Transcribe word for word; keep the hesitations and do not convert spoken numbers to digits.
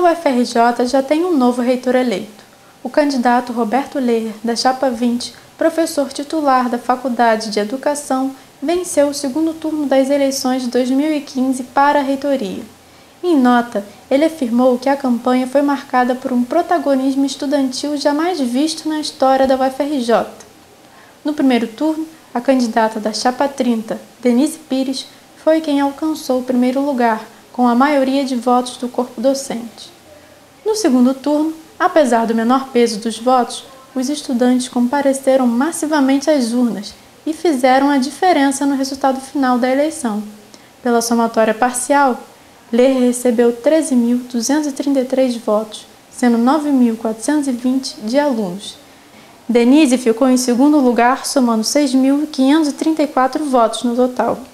U F R J já tem um novo reitor eleito. O candidato Roberto Lehr, da Chapa vinte, professor titular da Faculdade de Educação, venceu o segundo turno das eleições de dois mil e quinze para a reitoria. Em nota, ele afirmou que a campanha foi marcada por um protagonismo estudantil jamais visto na história da U F R J. No primeiro turno, a candidata da Chapa trinta, Denise Pires, foi quem alcançou o primeiro lugar, com a maioria de votos do corpo docente. No segundo turno, apesar do menor peso dos votos, os estudantes compareceram massivamente às urnas e fizeram a diferença no resultado final da eleição. Pela somatória parcial, Lehr recebeu treze mil duzentos e trinta e três votos, sendo nove mil quatrocentos e vinte de alunos. Denise ficou em segundo lugar, somando seis mil quinhentos e trinta e quatro votos no total.